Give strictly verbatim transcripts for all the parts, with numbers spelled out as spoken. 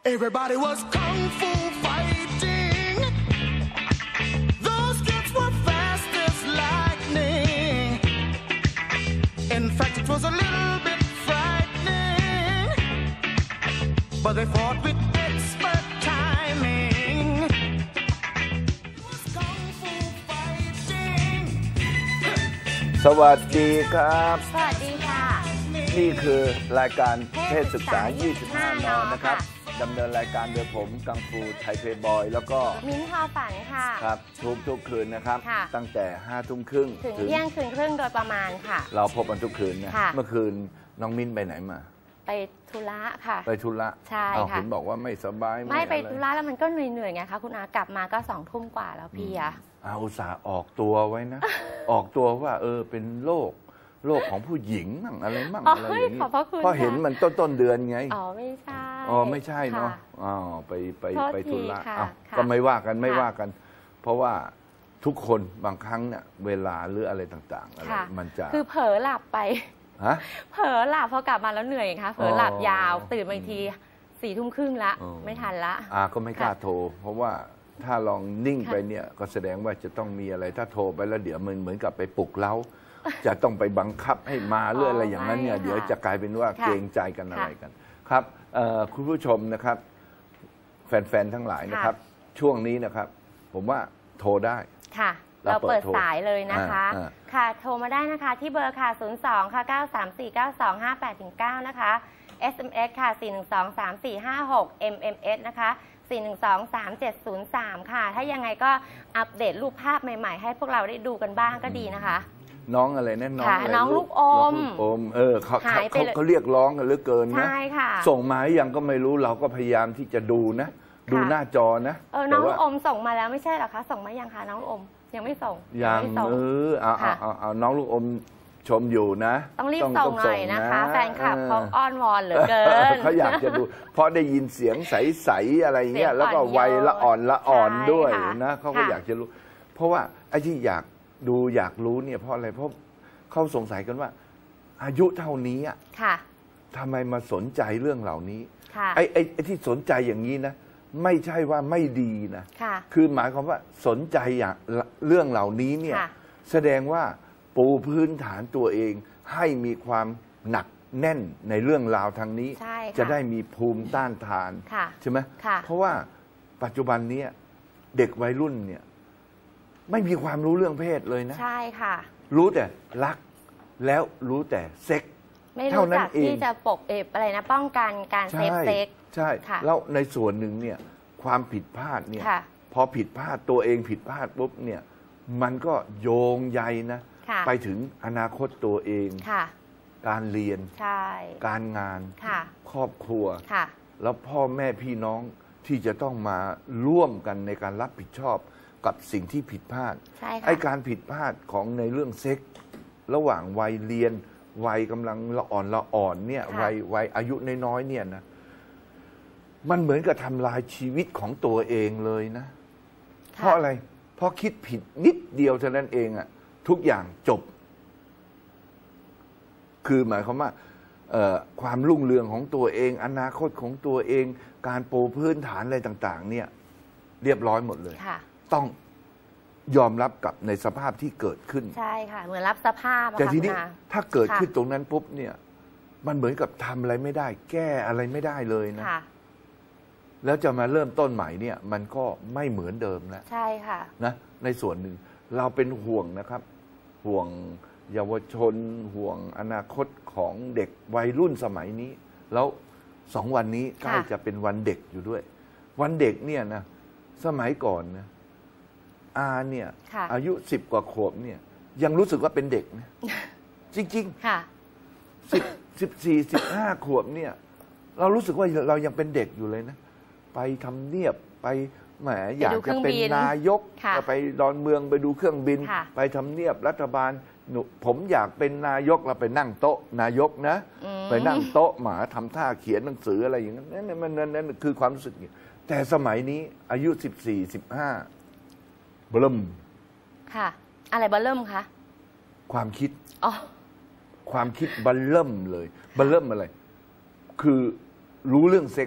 Everybody was kung fu fighting. Those kids were fast as lightning. In fact, it was a little bit frightening, but they fought with expert timing. It was kung fu fighting. สวัสดีครับสวัสดีค่ะนี่คือรายการเพศศึกษา ยี่สิบห้า น นะครับดำเนินรายการโดยผมกังฟูไทยเพย์บอยแล้วก็มิ้นท์พอฝันค่ะครับทุกทุกคืนนะครับค่ะตั้งแต่ห้าทุ่มครึ่งถึงเที่ยงคืนครึ่งโดยประมาณค่ะเราพบกันทุกคืนนะค่ะเมื่อคืนน้องมิ้นไปไหนมาไปธุระค่ะไปธุระใช่เอาค่ะเห็นบอกว่าไม่สบายไม่ไปอะรธุระแล้วมันก็เหนื่อยๆไงคะคุณอากลับมาก็สองทุ่มกว่าแล้วพี่อะเอาอุตส่าห์ออกตัวไว้นะ ออกตัวว่าเออเป็นโรคโรคของผู้หญิงมั่งอะไรมั่งอะไรอย่างนี้ขอบพระคุณเพราะเห็นมันต้นต้นเดือนไงอ๋อไม่ใช่อ๋อไม่ใช่เนาะค่อ๋อไปไปโทษไปธุระทีค่ะอ้าวค่ะก็ไม่ว่ากันไม่ค่ะว่ากัน เพราะว่าทุกคนบางครั้งเนี่ยเวลาหรืออะไรต่างๆอะไรค่ะมันจะคือเผลอหลับไปฮะเผลอหลับพอกลับมาแล้วเหนื่อยค่ะเผลอหลับยาวอ๋อตื่นมาอีกทีสี่ทุ่มครึ่งละอ๋อไม่ทันละอาก็ไม่กล้าค่ะโทร เพราะว่าถ้าลองนิ่งค่ะไปเนี่ยก็แสดงว่าจะต้องมีอะไรถ้าโทรไปแล้วเดี๋ยวมันเหมือนกับไปปลุกเร้า จะต้องไปบังคับให้มาหรืออะไรอย่างนั้นเนี่ยไม่ค่ะเดี๋ยวจะกลายเป็นว่าค่ะเกรงใจกันอะไรกันครับเอ่อคุณผู้ชมนะครับ แฟนๆทั้งหลายนะครับ ช่วงนี้นะครับ ผมว่าโทรได้ค่ะเราเราเปิเปิดดโทรสายเลยนะคะอ่าอ่าค่ะ โทรมาได้นะคะที่เบอร์ค่ะ ศูนย์ สอง ค่ะ เก้า สาม สี่ เก้า สอง ห้า แปด เก้า นะคะ เอส เอ็ม เอส ค่ะ สี่ หนึ่ง สอง สาม สี่ ห้า หก เอ็ม เอ็ม เอส นะคะ สี่ หนึ่ง สอง สาม เจ็ด ศูนย์ สาม ค่ะ ถ้ายังไงก็อัปเดตรูปภาพใหม่ๆ ให้พวกเราได้ดูกันบ้างก็ดีนะคะน้องอะไรนะน้องค่ะอะไรน้องลูกอมน้องลูกอมเออเขาหาเขายไปเขาเลยเขาเรียกร้องกันเหลือเกินนะใช่ค่ะส่งมาหรือยังก็ไม่รู้เราก็พยายามที่จะดูนะ ดูหน้าจอนะเออ น้องแต่ลูว่ากอมส่งมาแล้วไม่ใช่เหรอคะ ส่งมายังคะน้องลูกอม ยังไม่ส่งยังไม่ส่งเออเอาเอาค่ะเอาเอาน้องลูกอมชมอยู่นะต้องรีบส่งหน่อยนะคะ แฟนคลับเขาอ้อนวอนเหลือเกินเขาอยากจะดู เพราะได้ยินเสียงใสๆอะไรเงี้ยเสียงแล้วก็อ่อนโยนวัยละอ่อนละอ่อนใช่ด้วยค่ะนะเขาก็ค่ะอยากจะรู้ เพราะว่าไอ้ที่อยากดูอยากรู้เนี่ยเพราะอะไรเพราะเขาสงสัยกันว่า อายุเท่านี้อะค่ะทำไมมาสนใจเรื่องเหล่านี้ค่ะไอ้ไอ้ไอ้ที่สนใจอย่างนี้นะ ไม่ใช่ว่าไม่ดีนะค่ะคือหมายความว่าสนใจอย่างเรื่องเหล่านี้เนี่ยค่ะแสดงว่าปูพื้นฐานตัวเองให้มีความหนักแน่นในเรื่องราวทางนี้ใช่ค่ะจะได้มีภูมิต้านทานค่ะใช่ไหมค่ะเพราะว่าปัจจุบันนี้เด็กวัยรุ่นเนี่ยไม่มีความรู้เรื่องเพศเลยนะใช่ค่ะรู้แต่รักแล้วรู้แต่เซ็กไม่เท่ารู้นั้นจักเองที่จะปกเอบอะไรนะ ป้องกันการเซฟเซ็กใช่ค่ะแล้วในส่วนหนึ่งเนี่ยความผิดพลาดเนี่ยค่ะพอผิดพลาดตัวเองผิดพลาดปุ๊บเนี่ยมันก็โยงใยนะค่ะไปถึงอนาคตตัวเองค่ะการเรียนใช่การงานค่ะครอบครัวค่ะแล้วพ่อแม่พี่น้องที่จะต้องมาร่วมกันในการรับผิดชอบกับสิ่งที่ผิดพลาดใช่ค่ะไอ้การผิดพลาดของในเรื่องเซ็กส์ระหว่างวัยเรียน วัยกำลังละอ่อนละอ่อนเนี่ยค่ะวัยวัยอายุน้อยๆเนี่ยนะมันเหมือนกับทำลายชีวิตของตัวเองเลยนะ เพราะอะไร เพราะคิดผิดนิดเดียวเท่านั้นเองอะทุกอย่างจบ คือหมายความว่าเอ่อความรุ่งเรืองของตัวเอง อนาคตของตัวเอง การปูพื้นฐานอะไรต่าง ๆ เนี่ย เรียบร้อยหมดเลยค่ะต้องยอมรับกับในสภาพที่เกิดขึ้นใช่ค่ะ เหมือนรับสภาพอะแต่ค่ะทีนี้คุณอาถ้าเกิดค่ะขึ้นตรงนั้นปุ๊บเนี่ย มันเหมือนกับทำอะไรไม่ได้ แก้อะไรไม่ได้เลยนะค่ะแล้วจะมาเริ่มต้นใหม่เนี่ย มันก็ไม่เหมือนเดิมแล้วใช่ค่ะนะในส่วนหนึ่งเราเป็นห่วงนะครับ ห่วงเยาวชน ห่วงอนาคตของเด็กวัยรุ่นสมัยนี้ แล้วสองวันนี้ใกล้ค่ะจะเป็นวันเด็กอยู่ด้วย วันเด็กเนี่ยนะสมัยก่อนนะอาเนี่ยค่ะอายุสิบกว่าขวบเนี่ย ยังรู้สึกว่าเป็นเด็กนะ จริงค่ะๆสิบสิบสี่สิบห้าขวบเนี่ย เรารู้สึกว่าเรายังเป็นเด็กอยู่เลยนะ ไปทำเนียบไปแหมอยากจะเป็นนายกค่ะไปดอนเมืองไปดูเครื่องบินค่ะไปทำเนียบรัฐบาลหนูผมอยากเป็นนายกเราไปนั่งโต๊ะนายกนะอืมไปนั่งโต๊ะหมาทำท่าเขียนหนังสืออะไรอย่างนั้นนั่นมันนั่นนั่นคือความรู้สึกอย่างแต่สมัยนี้อายุสิบสี่สิบห้าเบิ่มค่ะ อะไรบัลเริ่มคะความคิดอ๋อความคิดบัลเริ่มเลยบัลเริ่มอะไร คือรู้เรื่องเซ็กส์ละ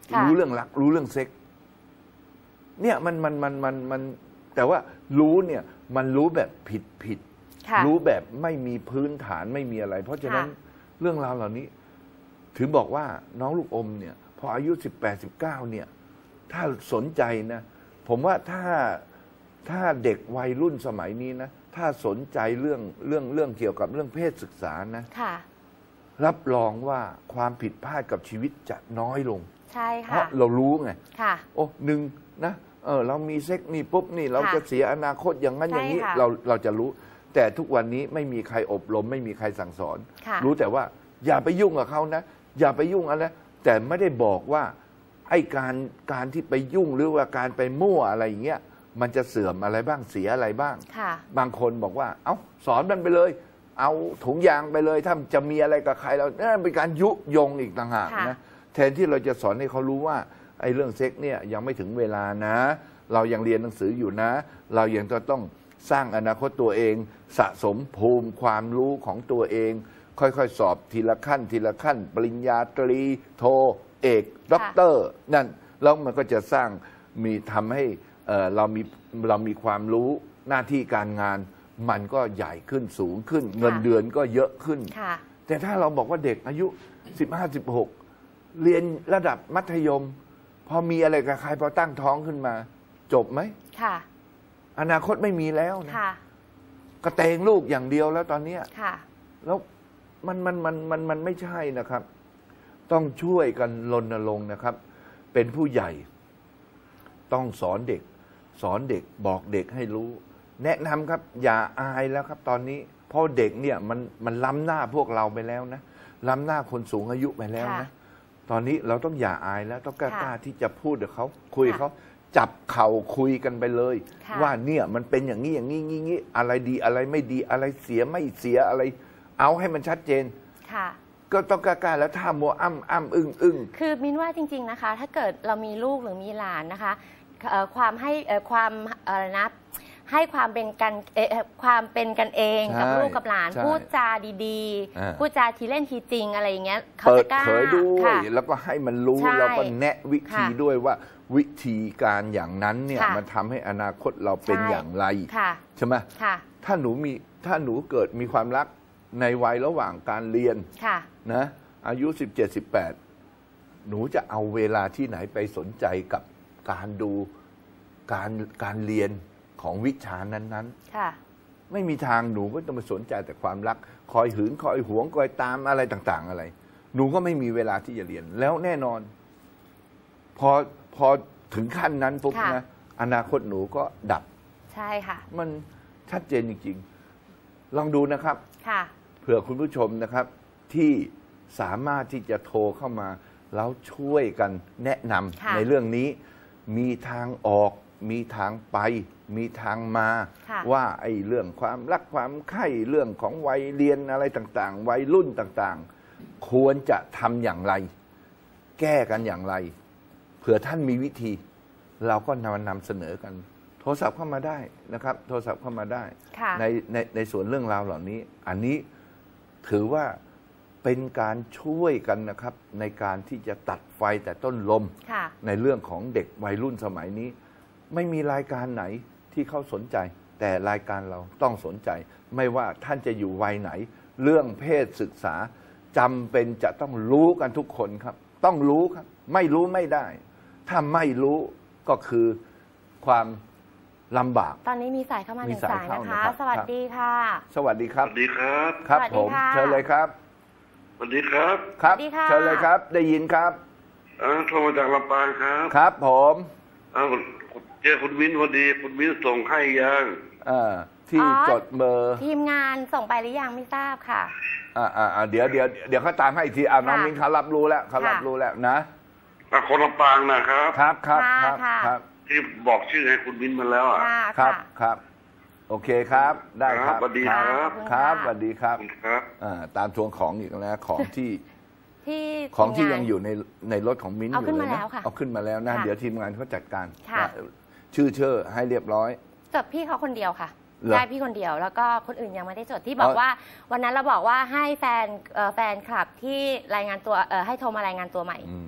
รู้เรื่องรักรู้เรื่องเซ็กเนี่ยมันมันมันมันมันแต่ว่ารู้เนี่ยมันรู้แบบผิดผิดรู้แบบไม่มีพื้นฐานไม่มีอะไร เพราะฉะนั้นเรื่องราวเหล่านี้ถึงบอกว่าน้องลูกอมเนี่ยพออายุสิบแปดสิบเก้าเนี่ยถ้าสนใจนะผมว่าถ้าถ้าเด็กวัยรุ่นสมัยนี้นะถ้าสนใจเรื่องเรื่องเรื่องเกี่ยวกับเรื่องเพศศึกษานะรับรองว่าความผิดพลาดกับชีวิตจะน้อยลงใช่ค่ะเพราะเรารู้ไงโอ้หนึ่งนะเออเรามีเซ็กนี่ปุ๊บนี่เราจะเสียอนาคตอย่างนั้นอย่างนี้เราเราจะรู้แต่ทุกวันนี้ไม่มีใครอบรมไม่มีใครสั่งสอนรู้แต่ว่าอย่าไปยุ่งกับเขานะอย่าไปยุ่งอะไรแต่ไม่ได้บอกว่าไอ้การการที่ไปยุ่งหรือว่าการไปมั่วอะไรอย่างเงี้ยมันจะเสื่อมอะไรบ้างเสียอะไรบ้างบางคนบอกว่าเอ้าสอนมันไปเลยเอาถุงยางไปเลยถ้าจะมีอะไรกับใครเราเนี่ยเป็นการยุยงอีกต่างหากนะแทนที่เราจะสอนให้เขารู้ว่าไอ้เรื่องเซ็กเนี่ยยังไม่ถึงเวลานะเรายังเรียนหนังสืออยู่นะเรายังจะต้องสร้างอนาคตตัวเองสะสมภูมิความรู้ของตัวเองค่อยๆสอบทีละขั้นทีละขั้นปริญญาตรีโทเอกด็อกเตอร์นั่นแล้วมันก็จะสร้างมีทำให้เอ่อเรามีเรามีความรู้หน้าที่การงานมันก็ใหญ่ขึ้นสูงขึ้นเงินเดือนก็เยอะขึ้นแต่ถ้าเราบอกว่าเด็กอายุสิบห้า สิบหกเรียนระดับมัธยมพอมีอะไรกับใครพอตั้งท้องขึ้นมาจบไหมค่ะอนาคตไม่มีแล้วนะกระเตงลูกอย่างเดียวแล้วตอนนี้แล้วมันมันมันมันมันไม่ใช่นะครับต้องช่วยกันรณรงค์นะครับเป็นผู้ใหญ่ต้องสอนเด็กสอนเด็กบอกเด็กให้รู้แนะนำครับอย่าอายแล้วครับตอนนี้เพราะเด็กเนี่ยมันมันล้ำหน้าพวกเราไปแล้วนะล้ำหน้าคนสูงอายุไปแล้วนะตอนนี้เราต้องอย่าอายแล้วต้องกล้าที่จะพูดกับเขาคุยกับเขาจับเข่าคุยกันไปเลยว่าเนี่ยมันเป็นอย่างนี้อย่างนี้งี้งี้อะไรดีอะไรไม่ดีอะไรเสียไม่เสียอะไรเอาให้มันชัดเจนก็ต้องกล้าแล้วถ้ามัวอ้ำอ้ำอึ้งอึ้งคือมินว่าจริงๆนะคะถ้าเกิดเรามีลูกหรือมีหลานนะคะความให้ความอะไรนะให้ความเป็นกันความเป็นกันเองกับลูกกับหลานพูดจาดีๆพูดจาทีเล่นทีจริงอะไรอย่างเงี้ยเขาจะกล้าเปิดเผยด้วยแล้วก็ให้มันรู้แล้วก็แนะวิธีด้วยว่าวิธีการอย่างนั้นเนี่ยมันทำให้อนาคตเราเป็นอย่างไรใช่ไหมถ้าหนูมีถ้าหนูเกิดมีความรักในวัยระหว่างการเรียนนะอายุสิบเจ็ด สิบแปดหนูจะเอาเวลาที่ไหนไปสนใจกับการดูการการเรียนของวิชานั้นๆไม่มีทางหนูก็ต้องมาสนใจแต่ความรักคอยหืนคอยหวงคอยตามอะไรต่างๆอะไรหนูก็ไม่มีเวลาที่จะเรียนแล้วแน่นอนพอพอถึงขั้นนั้นปุ๊บนะอนาคตหนูก็ดับใช่ค่ะมันชัดเจนจริงๆลองดูนะครับเผื่อคุณผู้ชมนะครับที่สามารถที่จะโทรเข้ามาแล้วช่วยกันแนะนำในเรื่องนี้มีทางออกมีทางไปมีทางมาว่าไอ้เรื่องความรักความใคร่เรื่องของวัยเรียนอะไรต่างๆวัยรุ่นต่างๆควรจะทำอย่างไรแก้กันอย่างไรเผื่อท่านมีวิธีเราก็นำนำเสนอกันโทรศัพท์เข้ามาได้นะครับโทรศัพท์เข้ามาได้ในในในส่วนเรื่องราวเหล่านี้อันนี้ถือว่าเป็นการช่วยกันนะครับในการที่จะตัดไฟแต่ต้นลมในเรื่องของเด็กวัยรุ่นสมัยนี้ไม่มีรายการไหนที่เขาสนใจแต่รายการเราต้องสนใจไม่ว่าท่านจะอยู่วัยไหนเรื่องเพศศึกษาจำเป็นจะต้องรู้กันทุกคนครับต้องรู้ครับไม่รู้ไม่ได้ถ้าไม่รู้ก็คือความลำบากตอนนี้มีสายเข้ามาหนึ่งสายนะคะสวัสดีค่ะสวัสดีครับสวัสดีครับครับผมเชิญเลยครับสวัสดีครับครับเชิญเลยครับได้ยินครับโทรมาจากลำปางครับครับผมเจอคุณวินพอดีคุณวินส่งให้ยังที่จดเบอร์ทีมงานส่งไปหรือยังไม่ทราบค่ะอ่าอ่าเดี๋ยวเดี๋ยวเดี๋ยวเขาตามให้อีกทีอ่าน้องมิ้นเขารับรู้แล้วเขารับรู้แล้วนะคนลำปางนะครับครับครับครับครับที่บอกชื่อให้คุณวินมาแล้วอ่ะครับครับโอเคครับได้ครับสวัสดีครับครับสวัสดีครับครับอ่าตามทวงของอีกแล้วของที่ของที่ยังอยู่ในในรถของมิ้นอยู่เลยนะเอาขึ้นมาแล้วนะเดี๋ยวทีมงานเขาจัดการชื่อเชื่อให้เรียบร้อยจดพี่เขาคนเดียวค่ะได้พี่คนเดียวแล้วก็คนอื่นยังไม่ได้จดที่บอกว่าวันนั้นเราบอกว่าให้แฟนแฟนคลับที่รายงานตัวให้โทรมารายงานตัวใหม่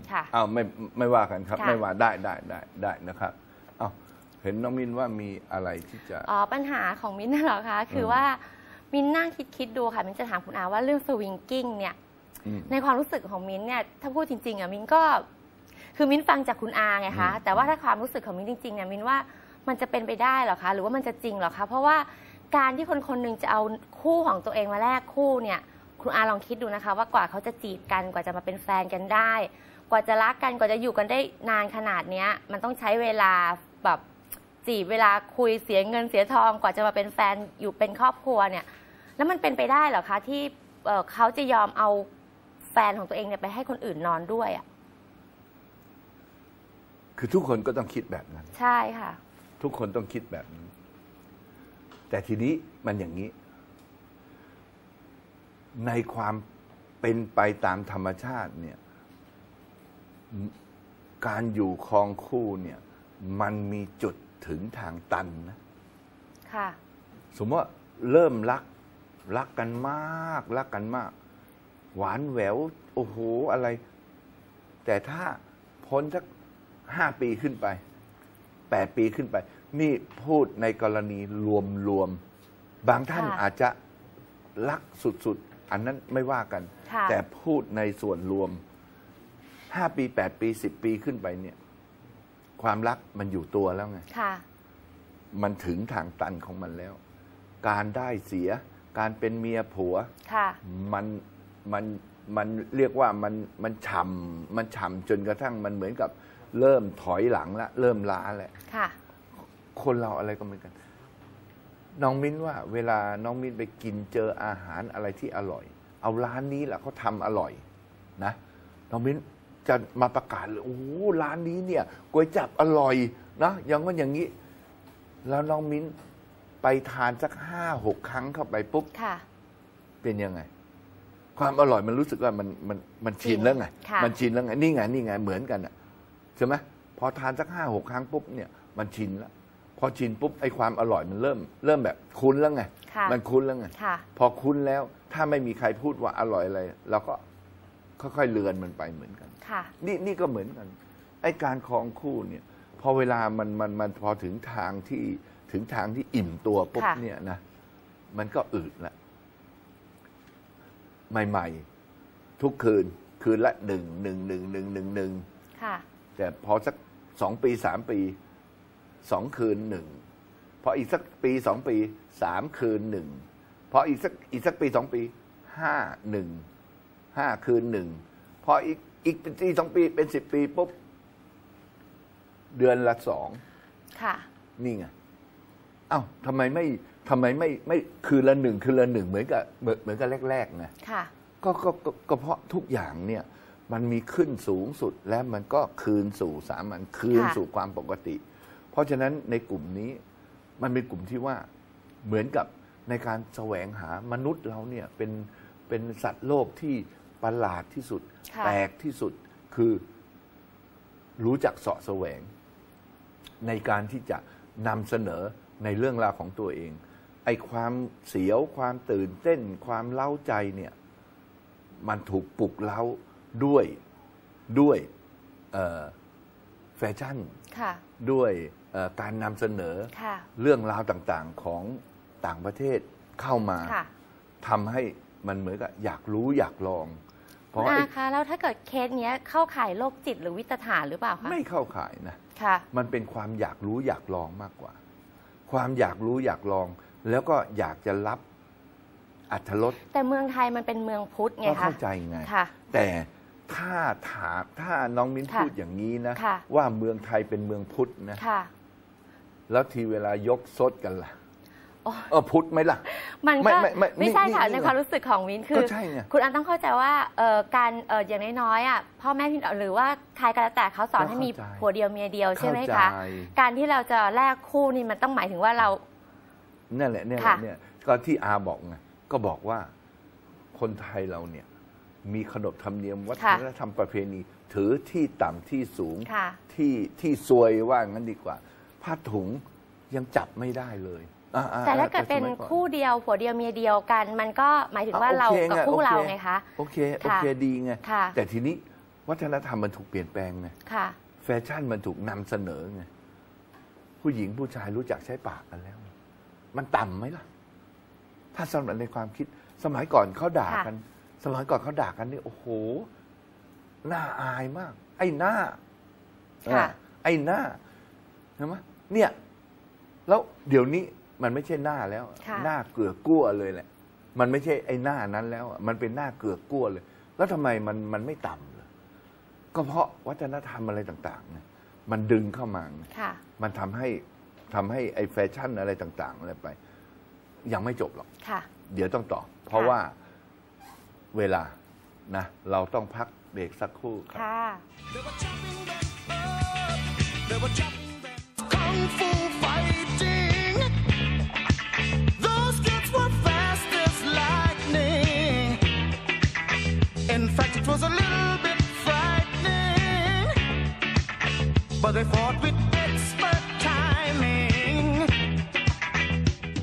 ค่ะอ้าวไม่ไม่ว่ากันครับไม่ว่าได้ได้ได้ได้นะครับอ้าวเห็นน้องมินว่ามีอะไรที่จะอ๋อปัญหาของมินเหรอคะคือว่ามินนั่งคิดคิดดูค่ะมินจะถามคุณอาว่าเรื่องสวิงกิ้งเนี่ยในความรู้สึกของมินเนี่ยถ้าพูดจริงๆอ่ะมินก็คือมินฟังจากคุณอาไงคะแต่ว่าถ้าความรู้สึกของมินจริงๆเนี่ยมินว่ามันจะเป็นไปได้หรอคะหรือว่ามันจะจริงหรอคะเพราะว่าการที่คนคนหนึ่งจะเอาคู่ของตัวเองมาแลกคู่เนี่ยคุณอาลองคิดดูนะคะว่ากว่าเขาจะจีบกันกว่าจะมาเป็นแฟนกันได้กว่าจะรักกันกว่าจะอยู่กันได้นานขนาดนี้มันต้องใช้เวลาแบบจีบเวลาคุยเสียเงินเสียทองกว่าจะมาเป็นแฟนอยู่เป็นครอบครัวเนี่ยแล้วมันเป็นไปได้เหรอคะที่เอ่อเขาจะยอมเอาแฟนของตัวเองเนี่ยไปให้คนอื่นนอนด้วยอ่ะคือทุกคนก็ต้องคิดแบบนั้นใช่ค่ะทุกคนต้องคิดแบบนั้นแต่ทีนี้มันอย่างนี้ในความเป็นไปตามธรรมชาติเนี่ยการอยู่ครองคู่เนี่ยมันมีจุดถึงทางตันนะค่ะสมมติว่าเริ่มรักรักกันมากรักกันมากหวานแหววโอ้โหอะไรแต่ถ้าพ้นสักห้าปีขึ้นไปแปดปีขึ้นไปนี่พูดในกรณีรวมๆบางท่านอาจจะรักสุดๆอันนั้นไม่ว่ากันแต่พูดในส่วนรวมห้าปีแปดปีสิบปีขึ้นไปเนี่ยความรักมันอยู่ตัวแล้วไงมันถึงทางตันของมันแล้วการได้เสียการเป็นเมียผัวมันมันมันเรียกว่ามันมันฉ่ำมันฉ่ำจนกระทั่งมันเหมือนกับเริ่มถอยหลังละเริ่มล้าแล้วคนเราอะไรก็เหมือนกันน้องมิ้นว่าเวลาน้องมิ้นไปกินเจออาหารอะไรที่อร่อยเอาร้านนี้แหละเขาทำอร่อยนะน้องมิ้นจะมาประกาศเลยโอ้ร้านนี้เนี่ยก๋วยจั๊บอร่อยนะอย่างว่าอย่างนี้แล้วน้องมิ้นไปทานสักห้าหกครั้งเข้าไปปุ๊บเป็นยังไงความอร่อยมันรู้สึกว่ามันมันมันชินแล้วไงมันชินแล้วไงนี่ไงนี่ไงเหมือนกันอ่ะใช่ไหมพอทานสักห้าหกครั้งปุ๊บเนี่ยมันชินแล้วพอชินปุ๊บไอ้ความอร่อยมันเริ่มเริ่มแบบคุ้นแล้วไงมันคุ้นแล้วไงพอคุ้นแล้วถ้าไม่มีใครพูดว่าอร่อยอะไรเราก็ค่อยๆเลือนมันไปเหมือนกันนี่นี่ก็เหมือนกันไอ้การครองคู่เนี่ยพอเวลามันมันมันพอถึงทางที่ถึงทางที่อิ่มตัวปุ๊บเนี่ยนะมันก็อืดละใหม่ๆทุกคืนคืนละหนึ่งหนึ่งหนึ่งหนึ่งหนึ่งหนึ่งแต่พอสักสองปีสามปีสองคืนหนึ่งพออีกสักปีสองปีสามคืนหนึ่งพออีกสักอีกสักปีสองปีห้าหนึ่งห้าคืนหนึ่งพออีกอีกปีสองปีเป็นสิบปีปุ๊บเดือนละสองค่ะนี่ไงเอ้าทำไมไม่ทำไมไม่ไม่คืนละหนึ่งคืนละหนึ่งเหมือนกับเหมือนเหมือนกับแรกๆไงค่ะก็ก็ก็เพราะทุกอย่างเนี่ยมันมีขึ้นสูงสุดแล้วมันก็คืนสู่สามัญคืนสู่ความปกติเพราะฉะนั้นในกลุ่มนี้มันเป็นกลุ่มที่ว่าเหมือนกับในการแสวงหามนุษย์เราเนี่ยเป็นเป็นสัตว์โลกที่ประหลาดที่สุดแปลกที่สุดคือรู้จักเสาะแสวงในการที่จะนำเสนอในเรื่องราวของตัวเองไอ้ความเสียวความตื่นเต้นความเล้าใจเนี่ยมันถูกปลุกเล้าด้วยด้วยแฟชั่นด้วยการนำเสนอเรื่องราวต่างๆของต่างประเทศเข้ามาทำให้มันเหมือนกับอยากรู้อยากลองเพราะคะแล้วถ้าเกิดเคสเนี้ยเข้าข่ายโรคจิตหรือวิตฐานหรือเปล่าคะไม่เข้าข่ายนะมันเป็นความอยากรู้อยากลองมากกว่าความอยากรู้อยากลองแล้วก็อยากจะรับอรรถรสแต่เมืองไทยมันเป็นเมืองพุทธไงคะเข้าใจไงแต่ถ้าถามถ้าน้องมิ้นพูดอย่างนี้นะว่าเมืองไทยเป็นเมืองพุทธนะแล้วทีเวลายกซดกันล่ะเออพุทธไหมล่ะมันก็ไม่ใช่ค่ะในความรู้สึกของมิ้นคือคุณอันต้องเข้าใจว่าการอย่างน้อยๆอ่ะพ่อแม่พี่หรือว่าใครก็แล้วแต่เขาสอนให้มีผัวเดียวเมียเดียวใช่ไหมคะการที่เราจะแลกคู่นี่มันต้องหมายถึงว่าเรานั่นแหละเนี่ยเนี่ยก็ที่อาบอกไงก็บอกว่าคนไทยเราเนี่ยมีขนบธรรมเนียมวัฒนธรรมประเพณีถือที่ต่ำที่สูงที่ที่ซวยว่างั้นดีกว่าผ้าถุงยังจับไม่ได้เลยแต่ถ้าเกิดเป็นคู่เดียวผัวเดียวเมียเดียวกันมันก็หมายถึงว่าเรากับคู่เราไงคะโอเคโอเคดีไงแต่ทีนี้วัฒนธรรมมันถูกเปลี่ยนแปลงไงค่ะแฟชั่นมันถูกนำเสนอไงผู้หญิงผู้ชายรู้จักใช้ปากกันแล้ว มันต่ำไหมล่ะ ถ้าสำหรับในความคิดสมัยก่อนเขาด่ากัน สมัยก่อนเขาด่ากันนี่โอ้โหน่าอายมาก ไอ้หน้าไอ้หน้าเห็นไหมเนี่ยแล้วเดี๋ยวนี้มันไม่ใช่หน้าแล้วหน้าเกลือกกั้วเลยแหละมันไม่ใช่ไอ้หน้านั้นแล้วมันเป็นหน้าเกลือกกั้วเลย แล้วทำไมมันมันไม่ต่ำเลยก็เพราะวัฒนธรรมอะไรต่างๆเนี่ยมันดึงเข้ามามันทำให้ทำให้ไอ้แฟชั่นอะไรต่างๆอะไรไปยังไม่จบหรอกเดี๋ยวต้องต่อเพราะว่าเวลานะเราต้องพักเบรกสักครู่ครับ Kung fu fighting. Those kids were fast as lightning. In fact, it was a little bit frightening. But they fought with expert timing.